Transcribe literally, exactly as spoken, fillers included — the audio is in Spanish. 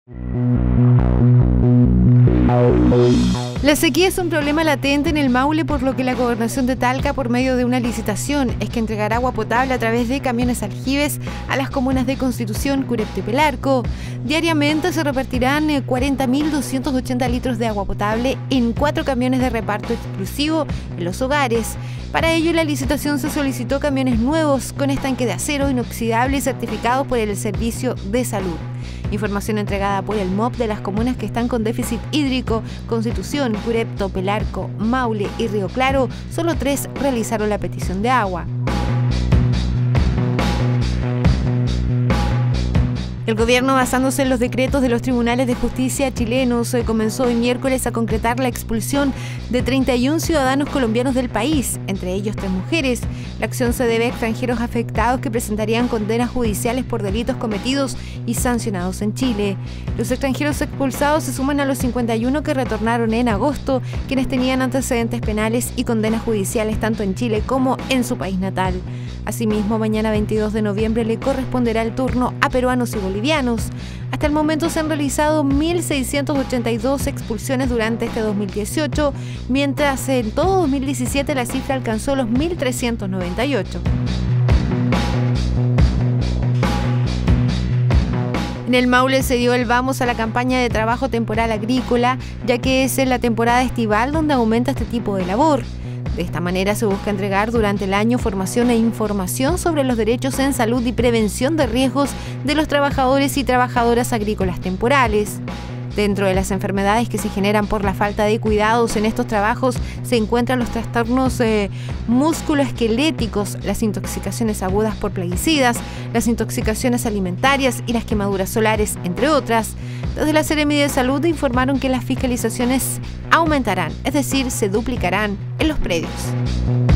La sequía es un problema latente en el Maule, por lo que la Gobernación de Talca, por medio de una licitación, es que entregará agua potable a través de camiones aljibes a las comunas de Constitución, Curepto y Pelarco. Diariamente se repartirán cuarenta mil doscientos ochenta litros de agua potable en cuatro camiones de reparto exclusivo en los hogares. Para ello, en la licitación se solicitó camiones nuevos con estanque de acero inoxidable y certificados por el Servicio de Salud. Información entregada por el M O P de las comunas que están con déficit hídrico: Constitución, Curepto, Pelarco, Maule y Río Claro. Solo tres realizaron la petición de agua. El gobierno, basándose en los decretos de los tribunales de justicia chilenos, comenzó hoy miércoles a concretar la expulsión de treinta y un ciudadanos colombianos del país, entre ellos tres mujeres. La acción se debe a extranjeros afectados que presentarían condenas judiciales por delitos cometidos y sancionados en Chile. Los extranjeros expulsados se suman a los cincuenta y uno que retornaron en agosto, quienes tenían antecedentes penales y condenas judiciales tanto en Chile como en su país natal. Asimismo, mañana veintidós de noviembre le corresponderá el turno a peruanos y bolivianos. Hasta el momento se han realizado mil seiscientas ochenta y dos expulsiones durante este dos mil dieciocho, mientras en todo dos mil diecisiete la cifra alcanzó los mil trescientos noventa y ocho. En el Maule se dio el vamos a la campaña de trabajo temporal agrícola, ya que es en la temporada estival donde aumenta este tipo de labor. De esta manera se busca entregar durante el año formación e información sobre los derechos en salud y prevención de riesgos de los trabajadores y trabajadoras agrícolas temporales. Dentro de las enfermedades que se generan por la falta de cuidados en estos trabajos se encuentran los trastornos eh, musculoesqueléticos, las intoxicaciones agudas por plaguicidas, las intoxicaciones alimentarias y las quemaduras solares, entre otras. Desde la Seremi de Salud informaron que las fiscalizaciones aumentarán, es decir, se duplicarán en los predios.